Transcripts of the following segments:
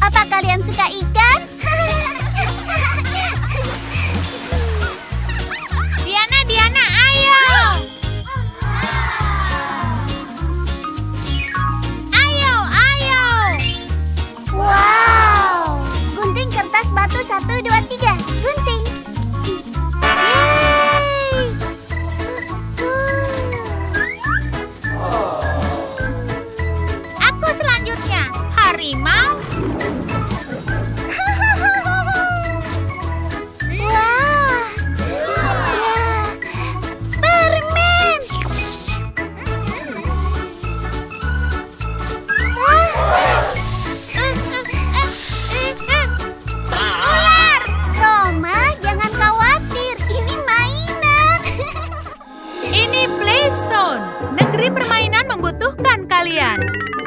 Apa kalian suka ikan? Diana, ayo! Ayo! Wow! Gunting kertas batu 1, 2, 3. Gunting. Yeay! Aku selanjutnya. Harimau. Wah! Ya, permen. Ular. Roma, jangan khawatir. Ini mainan. Ini Playstone. Negeri permainan membutuhkan kalian.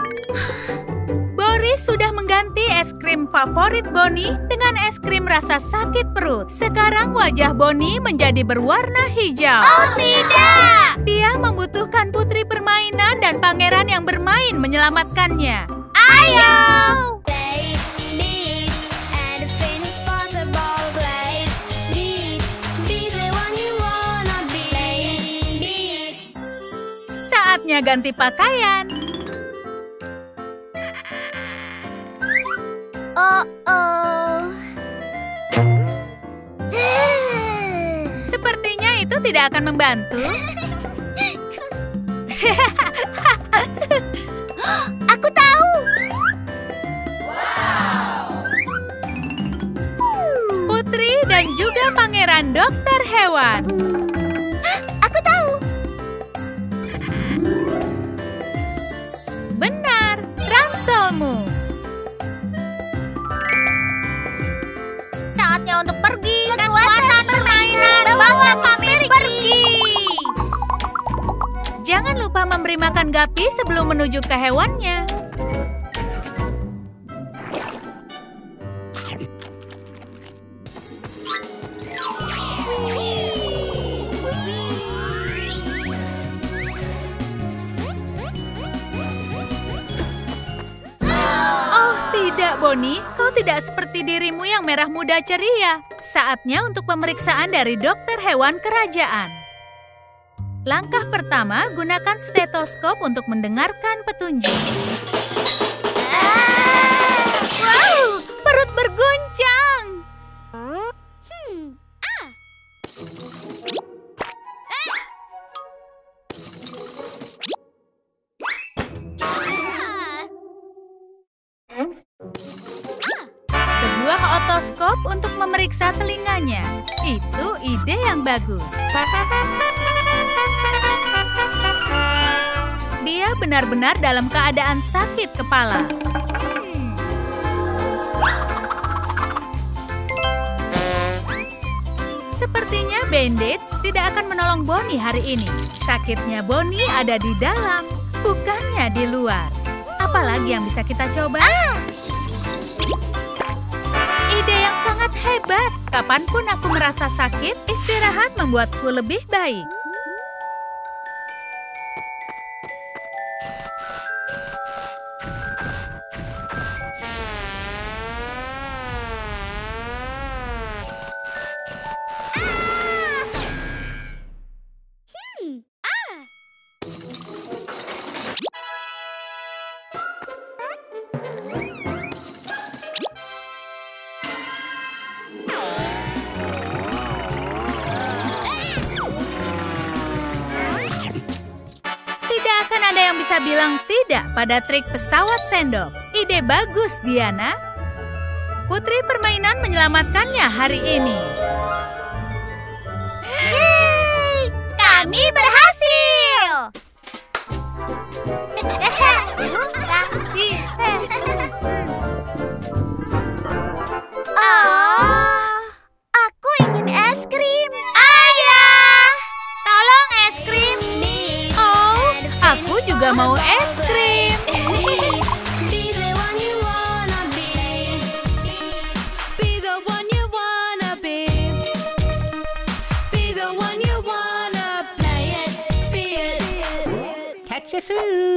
Boris sudah mengganti es krim favorit Bonnie dengan es krim rasa sakit perut. Sekarang wajah Bonnie menjadi berwarna hijau. Oh, tidak. Dia membutuhkan putri permainan dan pangeran yang bermain menyelamatkannya. Ayo. Saatnya ganti pakaian. Oh. Sepertinya itu tidak akan membantu. Aku tahu. Putri dan juga pangeran dokter hewan. Aku tahu. Benar, ranselmu. Saatnya untuk pergi. Kekuatan permainan bawa kami pergi. Jangan lupa memberi makan Gapi sebelum menuju ke hewannya. Oh tidak, Bonnie. Kau tidak seperti dirimu yang merah muda ceria. Saatnya untuk pemeriksaan dari dokter hewan kerajaan. Langkah pertama, gunakan stetoskop untuk mendengarkan petunjuk. Wow, perut berguncang. Sebuah otoskop untuk memeriksa telinganya. Itu ide yang bagus. Dia benar-benar dalam keadaan sakit kepala. Sepertinya bandage tidak akan menolong Bonnie hari ini. Sakitnya Bonnie ada di dalam, bukannya di luar. Apalagi yang bisa kita coba? Ide yang sangat hebat. Kapanpun aku merasa sakit, istirahat membuatku lebih baik. Tidak akan ada yang bisa bilang tidak pada trik pesawat sendok. Ide bagus, Diana. Putri permainan menyelamatkannya hari ini. Yeay! Kami berhasil. Oh, aku ingin es krim. Ayah, tolong es krim. Oh, aku juga mau es krim. Catch you soon.